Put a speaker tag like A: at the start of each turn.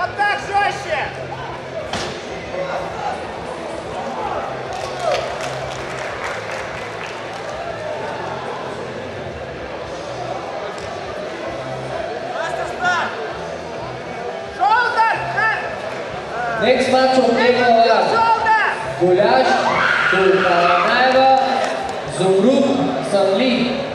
A: Вот так жестче!
B: Next match of table Gulash, Tulkaranaeva, Zumrud, Sanli.